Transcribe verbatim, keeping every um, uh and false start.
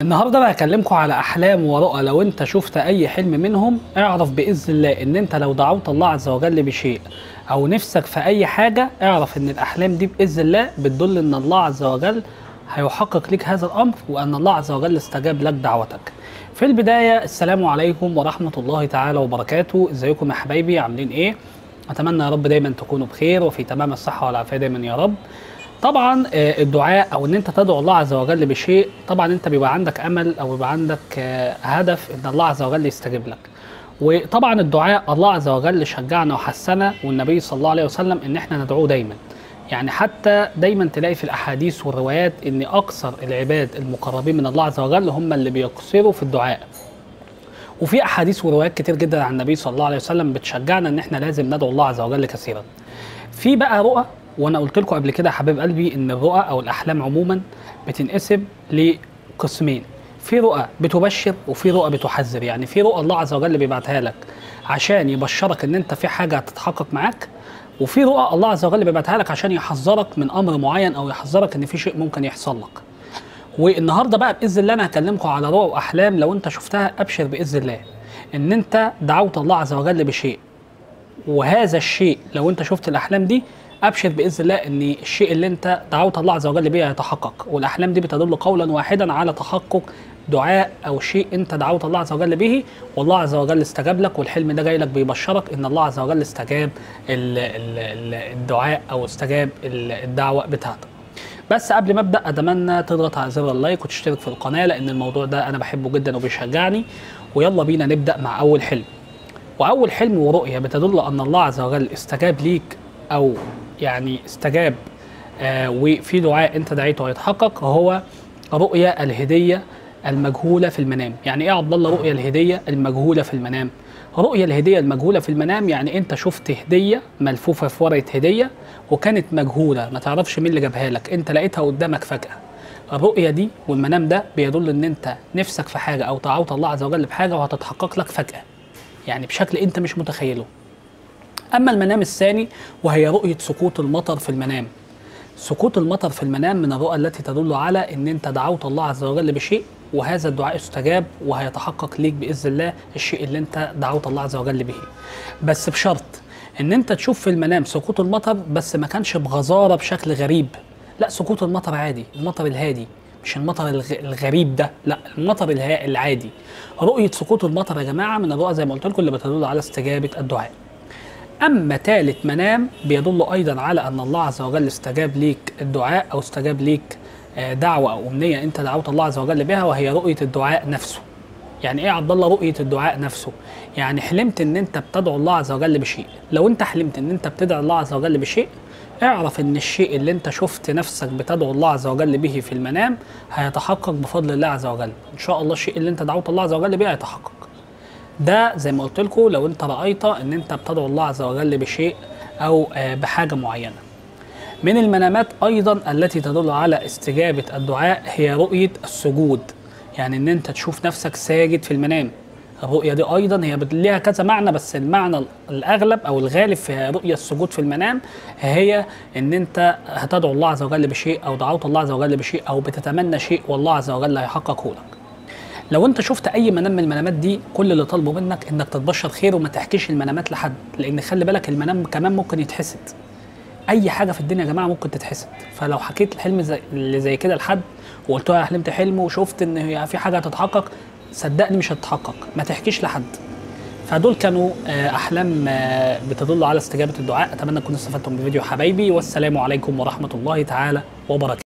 النهارده بقى هكلمكم على احلام ورؤى. لو انت شفت اي حلم منهم اعرف باذن الله ان انت لو دعوت الله عز وجل بشيء او نفسك في اي حاجه، اعرف ان الاحلام دي باذن الله بتدل ان الله عز وجل هيحقق لك هذا الامر، وان الله عز وجل استجاب لك دعوتك. في البدايه السلام عليكم ورحمه الله تعالى وبركاته. ازيكم يا حبايبي، عاملين ايه؟ اتمنى يا رب دايما تكونوا بخير وفي تمام الصحه والعافيه دايما يا رب. طبعا الدعاء او ان انت تدعو الله عز وجل بشيء، طبعا انت بيبقى عندك امل او بيبقى عندك هدف ان الله عز وجل يستجيب لك. وطبعا الدعاء الله عز وجل شجعنا وحثنا، والنبي صلى الله عليه وسلم ان احنا ندعوه دايما. يعني حتى دايما تلاقي في الاحاديث والروايات ان اكثر العباد المقربين من الله عز وجل هم اللي بيقصروا في الدعاء. وفي احاديث وروايات كتير جدا عن النبي صلى الله عليه وسلم بتشجعنا ان احنا لازم ندعو الله عز وجل كثيرا. في بقى رؤى، وانا قلت لكم قبل كده يا حبيب قلبي ان الرؤى او الاحلام عموما بتنقسم لقسمين. في رؤى بتبشر وفي رؤى بتحذر. يعني في رؤى الله عز وجل بيبعتها لك عشان يبشرك ان انت في حاجه هتتحقق معاك، وفي رؤى الله عز وجل بيبعتها لك عشان يحذرك من امر معين او يحذرك ان في شيء ممكن يحصل لك. والنهارده بقى باذن الله انا هكلمكم على رؤى واحلام لو انت شفتها ابشر باذن الله ان انت دعوت الله عز وجل بشيء، وهذا الشيء لو انت شفت الاحلام دي ابشر باذن الله ان الشيء اللي انت دعوت الله عز وجل بيه يتحقق. والاحلام دي بتدل قولا واحدا على تحقق دعاء او شيء انت دعوت الله عز وجل به، والله عز وجل استجاب لك، والحلم ده جاي لك بيبشرك ان الله عز وجل استجاب الدعاء او استجاب الدعوه بتاعتك. بس قبل ما ابدا اتمنى تضغط على زر اللايك وتشترك في القناه، لان الموضوع ده انا بحبه جدا وبيشجعني. ويلا بينا نبدا مع اول حلم. واول حلم ورؤيه بتدل ان الله عز وجل استجاب ليك او يعني استجاب آه وفي دعاء انت دعيته هيتحقق، هو رؤيا الهديه المجهوله في المنام. يعني ايه يا عبد الله رؤيا الهديه المجهوله في المنام؟ رؤيا الهديه المجهوله في المنام يعني انت شفت هديه ملفوفه في ورقه هديه وكانت مجهوله، ما تعرفش مين اللي جابها لك، انت لقيتها قدامك فجاه. الرؤيه دي والمنام ده بيدل ان انت نفسك في حاجه او دعوت الله عز وجل بحاجه وهتتحقق لك فجاه، يعني بشكل انت مش متخيله. اما المنام الثاني وهي رؤيه سقوط المطر في المنام. سقوط المطر في المنام من الرؤى التي تدل على ان انت دعوت الله عز وجل بشيء وهذا الدعاء استجاب وهيتحقق ليك باذن الله الشيء اللي انت دعوت الله عز وجل به. بس بشرط ان انت تشوف في المنام سقوط المطر، بس ما كانش بغزاره بشكل غريب، لا سقوط المطر عادي، المطر الهادي، مش المطر الغريب ده، لا المطر العادي. رؤيه سقوط المطر يا جماعه من الرؤى زي ما قلت لكم اللي بتدل على استجابه الدعاء. أما ثالث منام بيدل أيضا على أن الله عز وجل استجاب ليك الدعاء أو استجاب ليك دعوة أو أمنية أنت دعوت الله عز وجل بها، وهي رؤية الدعاء نفسه. يعني إيه يا عبد الله رؤية الدعاء نفسه؟ يعني حلمت أن أنت بتدعو الله عز وجل بشيء. لو أنت حلمت أن أنت بتدعو الله عز وجل بشيء، اعرف أن الشيء اللي أنت شفت نفسك بتدعو الله عز وجل به في المنام هيتحقق بفضل الله عز وجل. إن شاء الله الشيء اللي أنت دعوت الله عز وجل به هيتحقق. ده زي ما قلت لكم لو انت رأيت ان انت بتدعو الله عز وجل بشيء او بحاجة معينة. من المنامات ايضا التي تدل على استجابة الدعاء هي رؤية السجود. يعني ان انت تشوف نفسك ساجد في المنام. الرؤية دي ايضا هي ليها كذا معنى، بس المعنى الاغلب او الغالب في رؤية السجود في المنام هي ان انت هتدعو الله عز وجل بشيء او دعوت الله عز وجل بشيء او بتتمنى شيء والله عز وجل هيحققه لك. لو انت شفت اي منام من المنامات دي، كل اللي طالبه منك انك تتبشر خير وما تحكيش المنامات لحد، لان خلي بالك المنام كمان ممكن يتحسد. اي حاجه في الدنيا يا جماعه ممكن تتحسد، فلو حكيت الحلم زي اللي زي كده لحد وقلت له حلمت حلم وشفت ان في حاجه هتتحقق، صدقني مش هتتحقق، ما تحكيش لحد. فدول كانوا احلام بتدل على استجابه الدعاء. اتمنى تكونوا استفدتم بالفيديو حبايبي، والسلام عليكم ورحمه الله تعالى وبركاته.